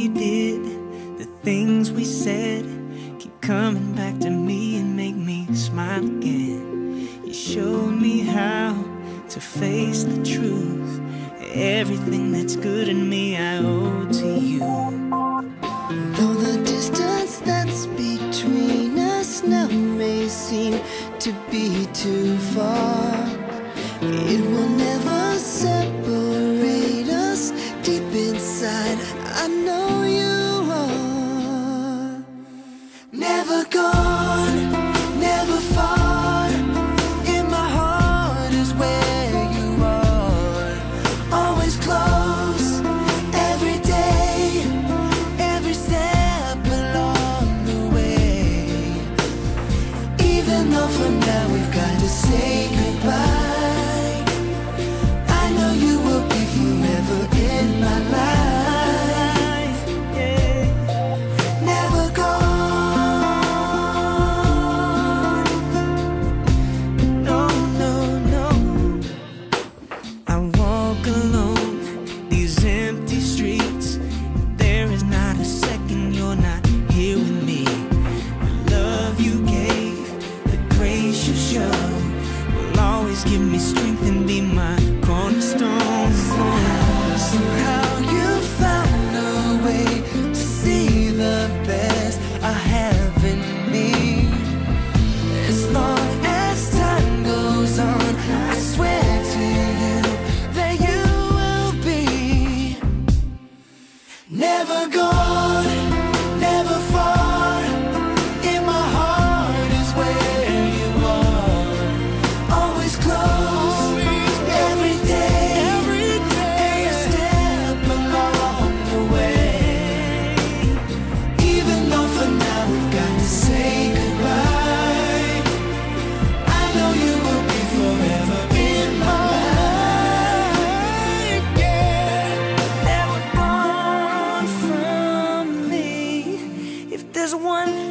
we did, the things we said, keep coming back to me and make me smile again. You showed me how to face the truth. Everything that's good in me I owe to you. Though the distance that's between us now may seem to be too far, it will never separate us. Deep inside, I know you are. Never gone, never far. In my heart is where you are. Always close, every day, every step along the way. Even though for now we've got to say goodbye, in my life, yeah. Never gone. No, no, no. I walk alone these empty streets. There is not a second you're not here with me. The love you gave, the grace you showed, will always give me strength and be my cornerstone. Somehow you found a way to see the best I have in me. As long as time goes on, I swear to you that you will be never gone, never far. In my heart is where you are. Always close, every day. There's one